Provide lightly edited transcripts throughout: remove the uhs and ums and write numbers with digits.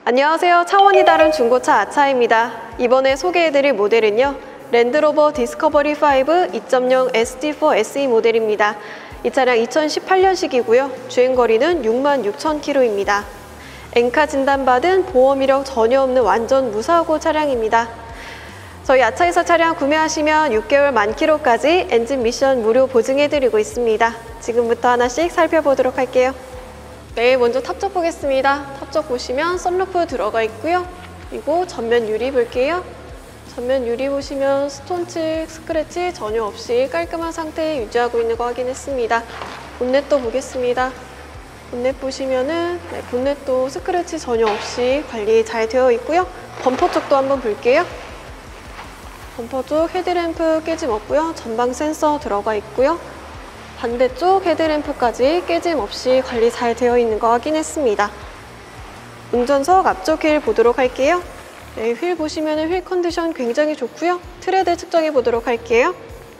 안녕하세요. 차원이 다른 중고차 아차입니다. 이번에 소개해드릴 모델은요, 랜드로버 디스커버리 5 2.0 SD4 SE 모델입니다. 이 차량 2018년식이고요. 주행거리는 66,000km입니다. 엔카 진단받은 보험 이력 전혀 없는 완전 무사고 차량입니다. 저희 아차에서 차량 구매하시면 6개월 만 킬로까지 엔진 미션 무료 보증해드리고 있습니다. 지금부터 하나씩 살펴보도록 할게요. 네, 먼저 탑쪽 보겠습니다. 탑쪽 보시면 썬루프 들어가 있고요. 그리고 전면 유리 볼게요. 전면 유리 보시면 스톤칠, 스크래치 전혀 없이 깔끔한 상태에 유지하고 있는 거 확인했습니다. 본넷도 보겠습니다. 본넷 보시면은 본넷도 스크래치 전혀 없이 관리 잘 되어 있고요. 범퍼 쪽도 한번 볼게요. 범퍼 쪽 헤드램프 깨짐 없고요. 전방 센서 들어가 있고요. 반대쪽 헤드램프까지 깨짐 없이 관리 잘 되어 있는 거 확인했습니다. 운전석 앞쪽 휠 보도록 할게요. 네, 휠 보시면 휠 컨디션 굉장히 좋고요. 트레드 측정해 보도록 할게요.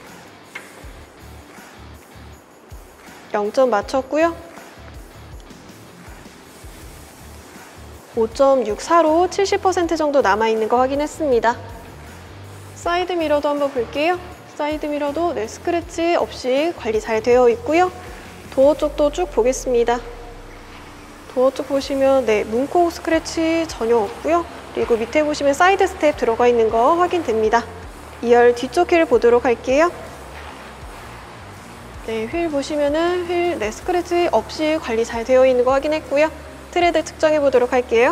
0점 맞췄고요. 5.64로 70% 정도 남아있는 거 확인했습니다. 사이드 미러도 한번 볼게요. 사이드 미러도 스크래치 없이 관리 잘 되어 있고요. 도어 쪽도 쭉 보겠습니다. 도어 쪽 보시면 문콕 스크래치 전혀 없고요. 그리고 밑에 보시면 사이드 스텝 들어가 있는 거 확인됩니다. 2열 뒤쪽 휠 보도록 할게요. 휠 보시면은 휠 스크래치 없이 관리 잘 되어 있는 거 확인했고요. 트레드 측정해 보도록 할게요.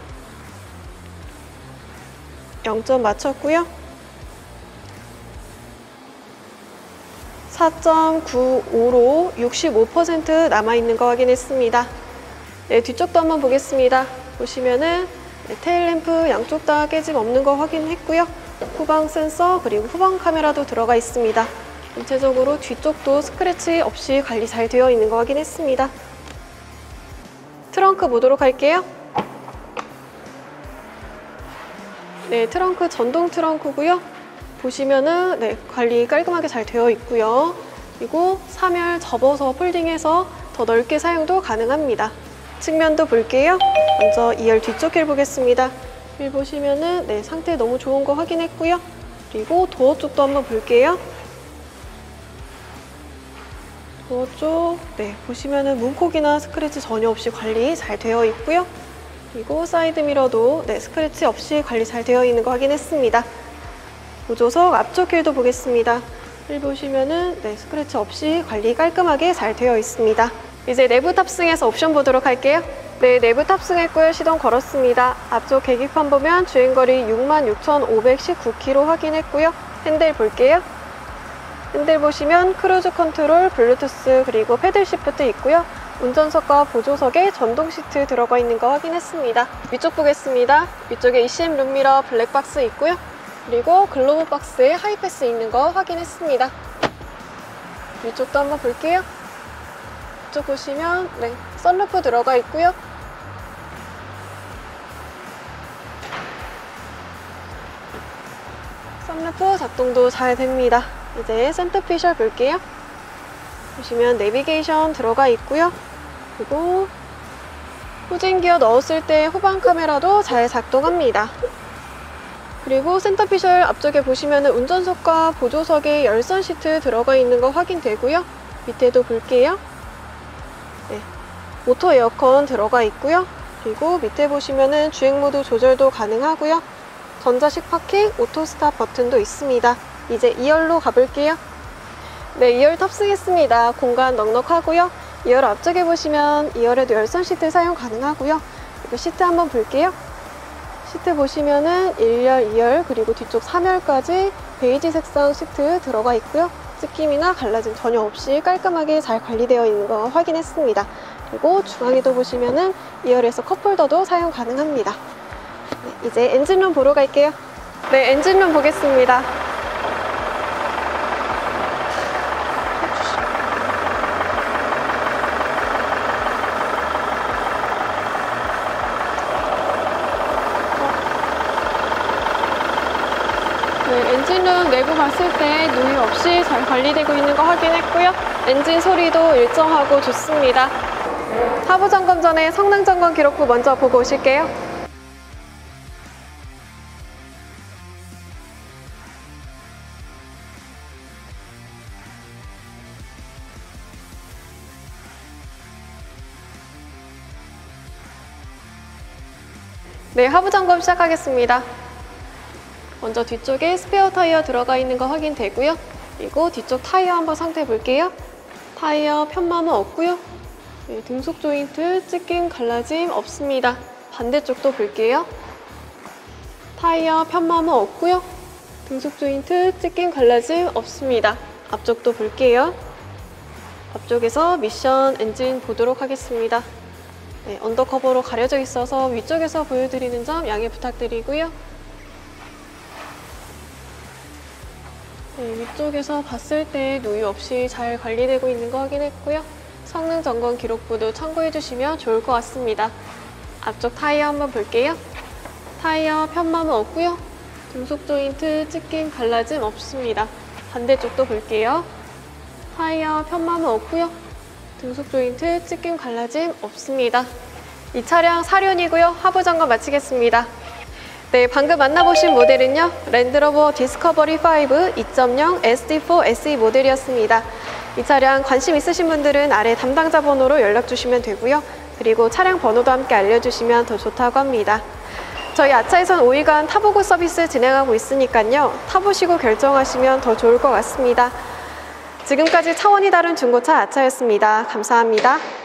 0점 맞췄고요. 4.95로 65% 남아있는 거 확인했습니다. 뒤쪽도 한번 보겠습니다. 보시면은 테일램프 양쪽 다 깨짐 없는 거 확인했고요. 후방 센서 그리고 후방 카메라도 들어가 있습니다. 전체적으로 뒤쪽도 스크래치 없이 관리 잘 되어 있는 거 확인했습니다. 트렁크 보도록 할게요. 트렁크 전동 트렁크고요. 보시면은 관리 깔끔하게 잘 되어 있고요. 그리고 3열 접어서 폴딩해서 더 넓게 사용도 가능합니다. 측면도 볼게요. 먼저 2열 뒤쪽 휠 보겠습니다. 휠 보시면은 상태 너무 좋은 거 확인했고요. 그리고 도어 쪽도 한번 볼게요. 도어 쪽 보시면은 문콕이나 스크래치 전혀 없이 관리 잘 되어 있고요. 그리고 사이드 미러도 스크래치 없이 관리 잘 되어 있는 거 확인했습니다. 보조석 앞쪽 휠도 보겠습니다. 휠 보시면은 스크래치 없이 관리 깔끔하게 잘 되어 있습니다. 이제 내부 탑승해서 옵션 보도록 할게요. 내부 탑승했고요. 시동 걸었습니다. 앞쪽 계기판 보면 주행거리 66,519km 확인했고요. 핸들 볼게요. 핸들 보시면 크루즈 컨트롤, 블루투스 그리고 패들 시프트 있고요. 운전석과 보조석에 전동 시트 들어가 있는 거 확인했습니다. 위쪽 보겠습니다. 위쪽에 ECM 룸미러 블랙박스 있고요. 그리고 글로브 박스에 하이패스 있는 거 확인했습니다. 위쪽도 한번 볼게요. 이쪽 보시면 썬루프 들어가 있고요. 썬루프 작동도 잘 됩니다. 이제 센터피셜 볼게요. 보시면 내비게이션 들어가 있고요. 그리고 후진 기어 넣었을 때 후방 카메라도 잘 작동합니다. 그리고 센터피셜 앞쪽에 보시면 운전석과 보조석에 열선 시트 들어가 있는 거 확인되고요. 밑에도 볼게요. 오토 에어컨 들어가 있고요. 그리고 밑에 보시면 주행모드 조절도 가능하고요. 전자식 파킹, 오토 스탑 버튼도 있습니다. 이제 2열로 가볼게요. 2열 탑승했습니다. 공간 넉넉하고요. 2열 앞쪽에 보시면 2열에도 열선 시트 사용 가능하고요. 그리고 시트 한번 볼게요. 시트 보시면은 1열, 2열, 그리고 뒤쪽 3열까지 베이지 색상 시트 들어가 있고요. 찢김이나 갈라짐 전혀 없이 깔끔하게 잘 관리되어 있는 거 확인했습니다. 그리고 중앙에도 보시면은 2열에서 컵홀더도 사용 가능합니다. 이제 엔진룸 보러 갈게요. 엔진룸 보겠습니다. 엔진룸 내부 봤을 때 누이 없이 잘 관리되고 있는 거 확인했고요. 엔진 소리도 일정하고 좋습니다. 하부 점검 전에 성능 점검 기록부 먼저 보고 오실게요. 네, 하부 점검 시작하겠습니다. 먼저 뒤쪽에 스페어 타이어 들어가 있는 거 확인되고요. 그리고 뒤쪽 타이어 한번 상태 볼게요. 타이어 편마모 없고요. 네, 등속 조인트 찢김 갈라짐 없습니다. 반대쪽도 볼게요. 타이어 편마모 없고요. 등속 조인트 찢김 갈라짐 없습니다. 앞쪽도 볼게요. 앞쪽에서 미션 엔진 보도록 하겠습니다. 네, 언더커버로 가려져 있어서 위쪽에서 보여드리는 점 양해 부탁드리고요. 네, 위쪽에서 봤을 때 누유 없이 잘 관리되고 있는 거 확인했고요. 성능 점검 기록부도 참고해 주시면 좋을 것 같습니다. 앞쪽 타이어 한번 볼게요. 타이어 편마모 없고요. 등속 조인트 찢김 갈라짐 없습니다. 반대쪽도 볼게요. 타이어 편마모 없고요. 등속 조인트 찢김 갈라짐 없습니다. 이 차량 4륜이고요. 하부 점검 마치겠습니다. 네, 방금 만나보신 모델은요. 랜드로버 디스커버리 5 2.0 SD4 SE 모델이었습니다. 이 차량 관심 있으신 분들은 아래 담당자 번호로 연락 주시면 되고요. 그리고 차량 번호도 함께 알려주시면 더 좋다고 합니다. 저희 아차에선 5일간 타보고 서비스 진행하고 있으니까요. 타보시고 결정하시면 더 좋을 것 같습니다. 지금까지 차원이 다른 중고차 아차였습니다. 감사합니다.